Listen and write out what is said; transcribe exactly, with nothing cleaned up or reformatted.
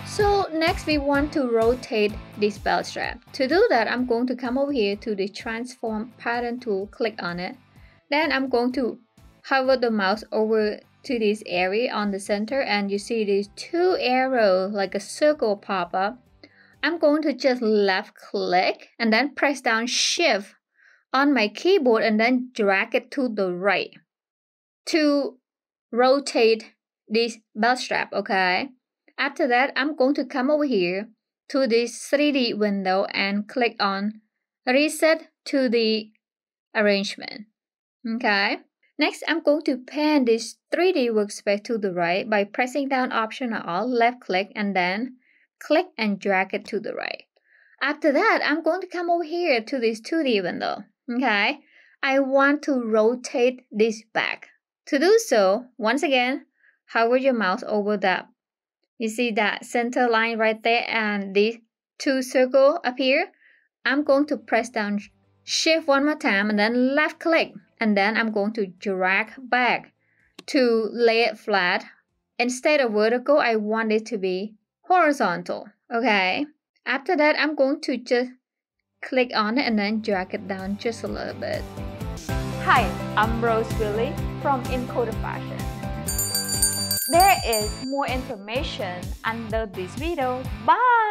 So next we want to rotate this belt strap. To do that, I'm going to come over here to the transform pattern tool, click on it. Then I'm going to hover the mouse over to this area on the center, and you see these two arrows like a circle pop up. I'm going to just left click and then press down shift on my keyboard and then drag it to the right to rotate this belt strap, okay? After that, I'm going to come over here to this three D window and click on reset to the arrangement, okay? Next, I'm going to pan this three D workspace to the right by pressing down Option or Alt, left click, and then click and drag it to the right. After that, I'm going to come over here to this two D window, okay? I want to rotate this back. To do so, once again, hover your mouse over that. You see that center line right there and these two circles appear. I'm going to press down shift one more time and then left click. And then I'm going to drag back to lay it flat. Instead of vertical, I want it to be horizontal. Okay. After that, I'm going to just click on it and then drag it down just a little bit. Hi, I'm Rose Willie from encoderfashion. There is more information under this video. Bye!